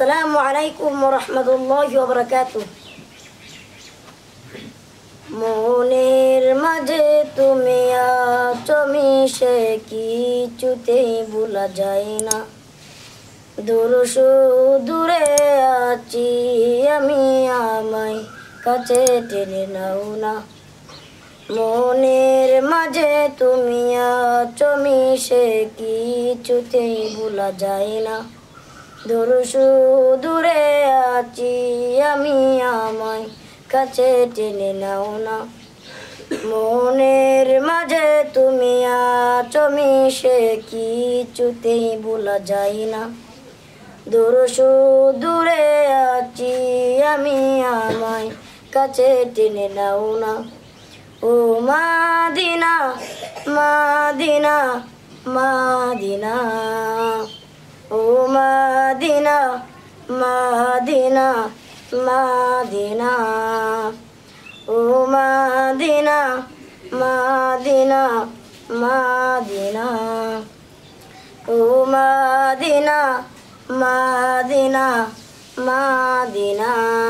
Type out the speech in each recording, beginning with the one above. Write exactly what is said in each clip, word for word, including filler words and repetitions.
আসসালামু আলাইকুম ওয়া রাহমাতুল্লাহি ওয়া বারাকাতুহু। মনের মাঝে তুমি আছো মিশে, কিছুতেই ভোলা যায় না। দূর দূরে আছি আমি, আমায় কাছে টেনে নাও না। মনের মাঝে তুমি আছো মিশে, কিছুতেই ভোলা যায় না। দূর দূরে আছি আমি, আমায় কাছে টেনে নাও না। মনের মাঝে তুমি আছো মিশে, কিছুতেই ভোলা যায় না। দূর দূরে আছি আমি, আমায় কাছে টেনে নাও না। ও মাদিনা মাদিনা মাদিনা, ও মাদিনা মাদিনা মাদিনা, ও মাদিনা মাদিনা মাদিনা, ও মাদিনা মাদিনা মাদিনা।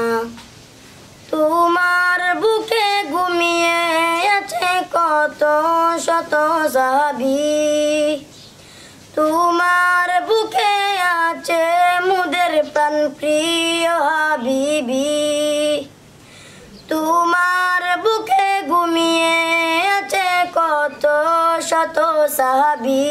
তোমার বুকে ঘুমিয়ে আছে কত শত সাহাবী, তোমার বুকে আছে মুদের প্রাণ প্রিয় হাবিবি। তোমার বুকে ঘুমিয়ে আছে কত শত সাহাবী,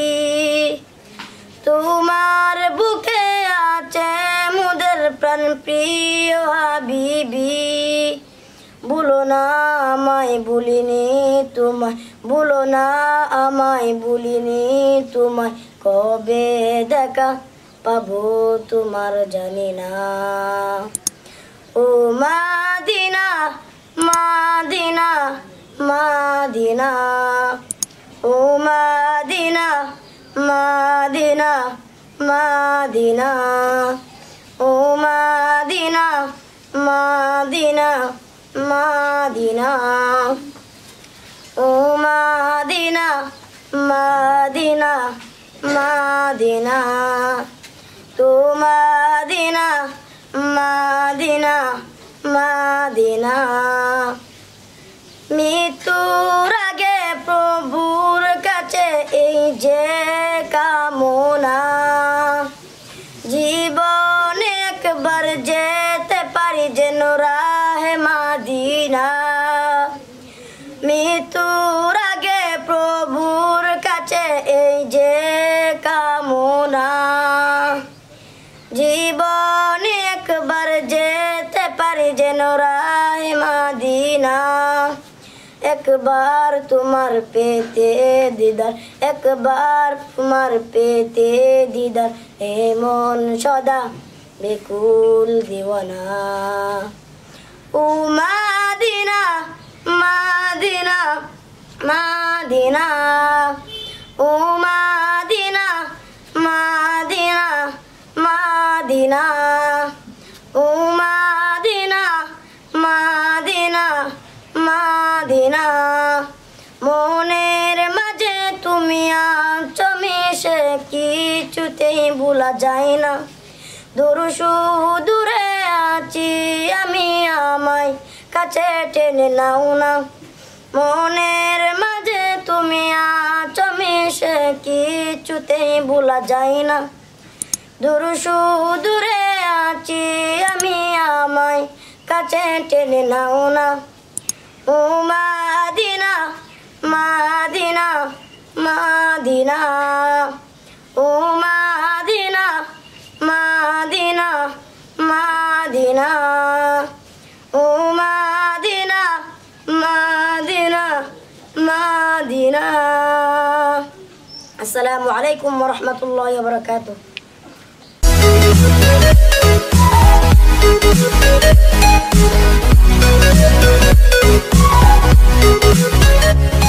তোমার বুকে আছে মুদের প্রাণ প্রিয় হাবিবি। ভুলো না আমায় ভুলিনি তোমায়, ভুলো না আমায় ভুলিনি তোমায়, কবে দেখা পাবো তোমার জানি না। ও মাদিনা মাদিনা মাদিনা, ও মাদিনা মাদিনা মাদিনা, ও মাদিনা মাদিনা মাদিনা, ও মাদিনা মাদিনা মাদিনা, তো মাদিনা মাদিনা মাদিনা। মৃত্যুর আগে প্রভুর কাছে এই যে কামনা, জীবনে একবার যেতে পারি যেন রাহে মাদিনা। মৃত্যুর আগে প্রভুর কাছে এই যে কামনা, জীবনে একবার যেতে পারি যেন রাহে মাদিনা। একবার তোমার পেতে দিদার, একবার তোমার পেতে দিদার, এমন সদা বেকুল দিওয়ানা। ও মাদিনা মাদিনা মাদিনা, ও মাদিনা মাদিনা মাদিনা, ও মাদিনা মাদিনা মাদিনা। মনের মাঝে তুমি আছো মিশে, কিছুতেই ভোলা যায় না। দূর দূরে আছি আমি, আমায় কাছে টেনে নাও না। মনের মাঝে তুমি আছো মিশে, কিছুতেই ভোলা যায় না। দূর দূরে আছি আমি, আমায় কাছে টেনে নাও না। ও মাদিনা মাদিনা মাদিনা, ও মাদিনা মাদিনা মাদিনা, ও মাদিনা মাদিনা মাদিনা। আসসালামু আলাইকুম ওয়া রাহমাতুল্লাহি ওয়া বারাকাতুহু।